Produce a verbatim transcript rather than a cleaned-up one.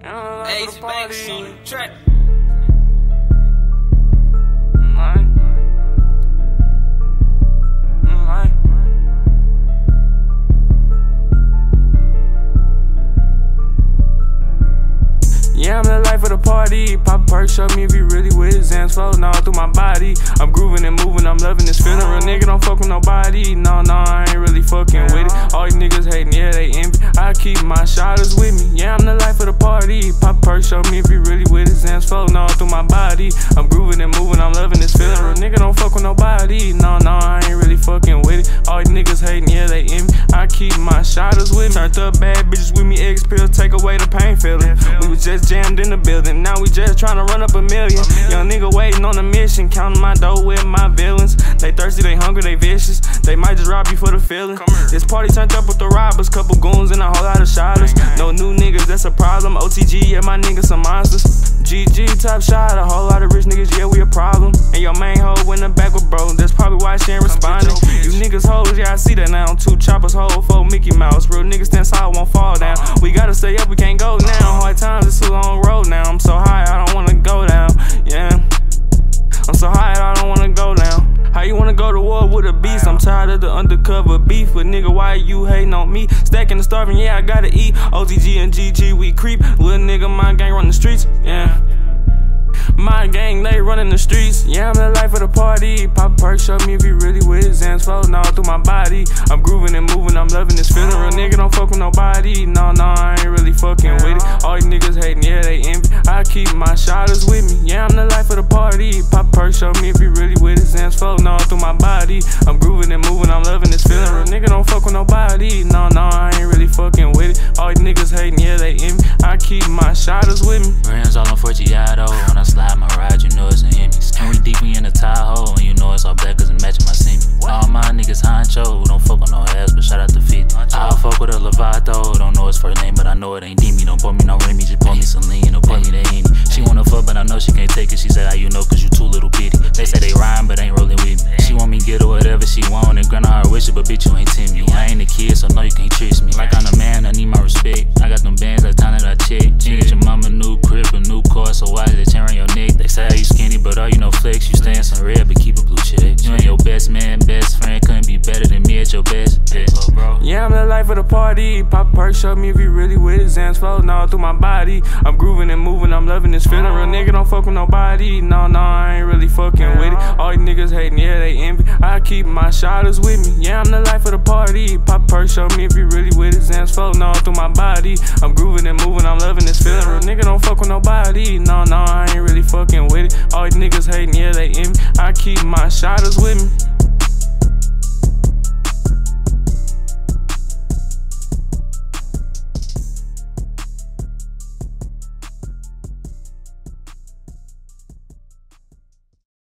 Ace Banks on the track. Yeah, I'm the life of the party. Pop a perk, show me if you really with it. Zans floating all through my body. I'm grooving and moving, I'm loving this feeling. Real nigga don't fuck with nobody. No, no, I ain't really fucking with it. All you niggas hating, yeah, they envy. I keep my shotters with me. Yeah, I'm the life of the party. Pop a perk, show me if you really with it. Zans floating all through my body. I'm grooving and moving, I'm loving this feeling. Real nigga don't fuck with nobody. No, no, I ain't really fucking with it. All you niggas hating, yeah, they envy. I keep my shotters with me. Turned up bad bitches with me, X pills, take away the pain feeling. We was just jammed in the building, now we just tryna run up a million. Young nigga waiting on a mission, counting my dough with my villains. They thirsty, they hungry, they vicious. They might just rob you for the feeling. This party turned up with the robbers, couple goons and a whole lot of shotters. No new niggas, that's a problem. O T G, yeah, my niggas some monsters. G G, top shot, a whole lot of rich niggas, yeah, we a problem. And your main hoe went in the back with bro, that's probably why she ain't responding. You niggas hoes, yeah, I see that now. Two choppers, hold for Mickey Mouse. Real niggas stand solid, won't fall down. We gotta stay up, we can't go down. Hard times, it's a long road now. I'm so high, I don't wanna go down, yeah. I'm so high, I don't wanna go down. How you wanna go to war with a beast? I'm tired of the undercover beef. But nigga, why you hating on me? Stacking and starving, yeah, I gotta eat. O T G and G G, we creep. Little nigga, my gang run the streets, yeah. My gang, they running the streets. Yeah, I'm the life of the party. Pop a perk, show me if you really with it. Zans floating all through my body. I'm grooving and moving, I'm loving this feeling. Real nigga don't fuck with nobody. No, no, I ain't really fucking with it. All you niggas hating, yeah, they envy. I keep my shotters with me. Yeah, I'm the life of the party. Pop a perk, show me if you really with it. Zans floating all through my body. I'm grooving and moving, I'm loving this feeling. Real nigga don't fuck with nobody. No, no, I ain't really fucking with it. All you niggas hating, yeah, they envy. I keep my shotters with me. Rims all on Forgiato. When I slide my ride, you know it's an Hemi. And we deep, we in the Tahoe, and you know it's all black cause it matching my semi. All my niggas honcho, don't fuck on no ass, but shout out to fifty. I'll fuck with a Lovato, don't know his first name, but I know it ain't Demi. Don't pour me no Remy, just pour me Celine, or pour me the Henny. She wanna fuck, but I know she can't take it. She said, how you know, cause you too little bitty. They say they rhyme, but ain't rolling with me. She want me get her whatever she want, and grant her her wish it, but bitch, you ain't Timmy. I ain't a kid, so no, you can't trick me. Like I'm a man, I need my respect. I got them bands, that's time that I check. You get your mama new crib, a new car, so why is they chain around your neck? They say you skinny, but all you know flex. You stay in some red, but keep a blue check. You ain't your best man, best friend, couldn't be better than me at your best. best. Bro. Yeah, I'm the life of the party. Pop a perk, show me if you really with it. Zans floating all through my body. I'm grooving and moving, I'm loving this feeling. Real nigga don't fuck with nobody. No, no, I ain't really fucking with it. All you niggas hating, yeah, they envy. I keep my shotters with me. Yeah, I'm the life of the party. Pop a perk, show me if you really with it. Zans floating all through my body. I'm grooving and moving, I'm loving this feeling. Real nigga don't fuck with nobody. No, no, I ain't really fucking with it. All you niggas hating, yeah, they envy. I keep my shotters with me.